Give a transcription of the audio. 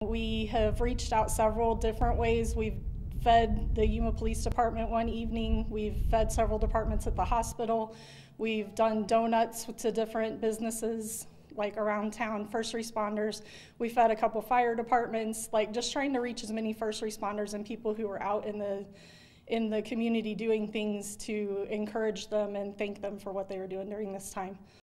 We have reached out several different ways. We've fed the Yuma Police Department one evening. We've fed several departments at the hospital. We've done donuts to different businesses like around town, first responders. We fed a couple fire departments, like just trying to reach as many first responders and people who are out in the community doing things to encourage them and thank them for what they were doing during this time.